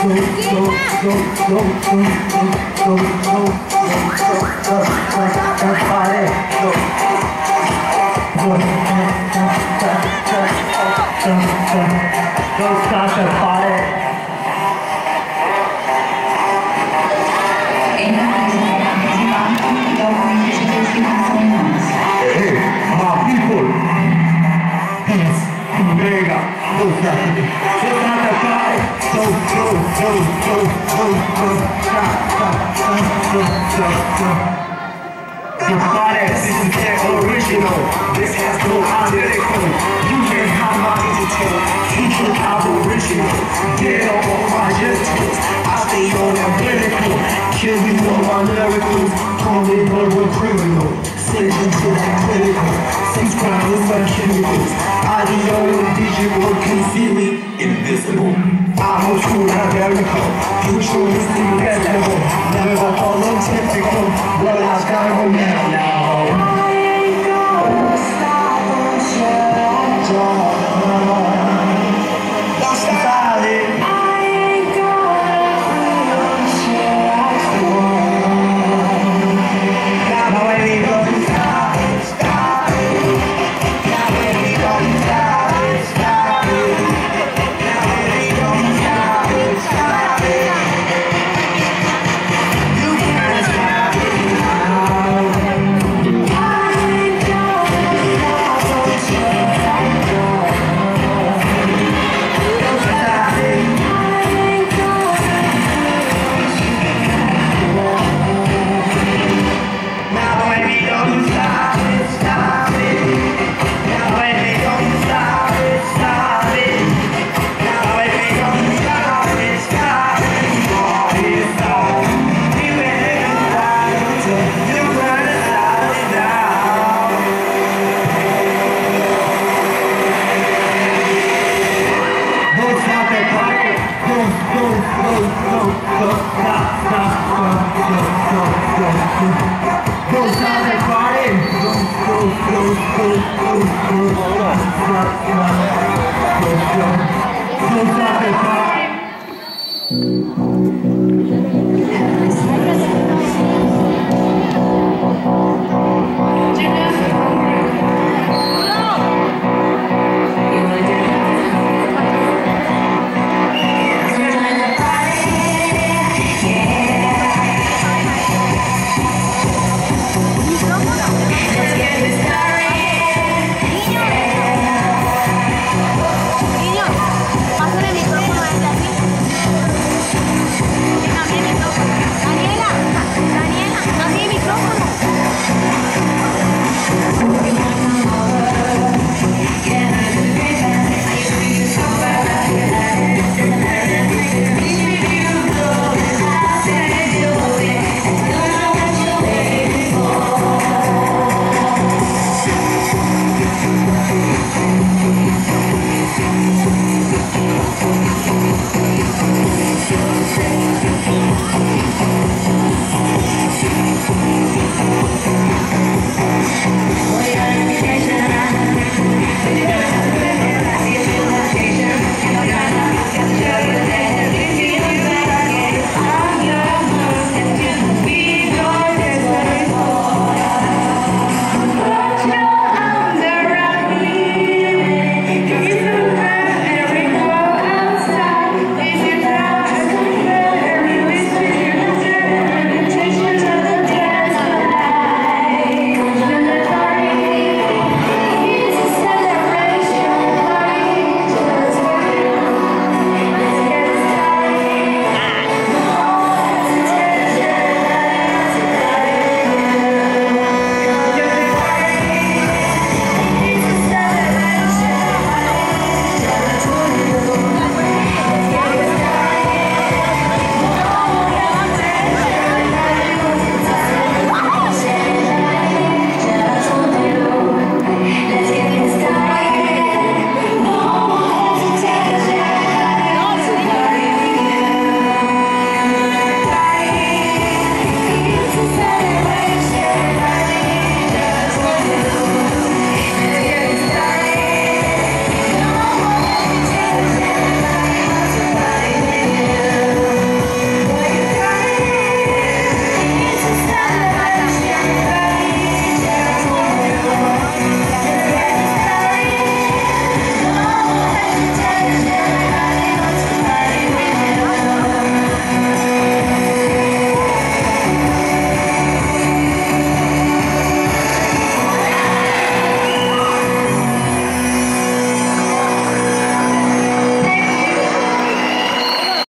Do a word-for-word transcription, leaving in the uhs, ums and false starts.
start the party. Hey, my people, peace, mega, go start the party. Go, go, go, go, go, go, stop, stop, stop, stop, stop. The party, this is their original. This has no identical. You can have my digital. Keep your aboriginal. Get up on my genitals. I stay on the vertical. Kill me on my lyricals. Call me verbal criminal. Send you to that critical. Six crimes are chemicals. Audio and digital can feel me invisible. I'm a true America. Futuristic level. Never follow typical. Well, I've got to go now, now. I ain't gonna stop until I'm done. Don't stop it. I ain't gonna quit until I'm done. Now when we go to stop it, stop it. Now when we go to stop it, stop it. Now when we go to stop it, stop it. You can't stop it now. I ain't gonna stop until I'm done. Don't stop it. I ain't gonna now when we don't stop it, stop it. Now when we don't stop it, stop it. Now when we don't stop it, stop it. Oh, it's all. You ain't right until you gotta stop it now. Don't stop that party. Go, go, go, go, go, stop, stop, stop, stop, stop, stop, stop. Don't stop that party. Go, go, go, go, go, go, stop, stop, stop, stop, stop. Don't stop that party.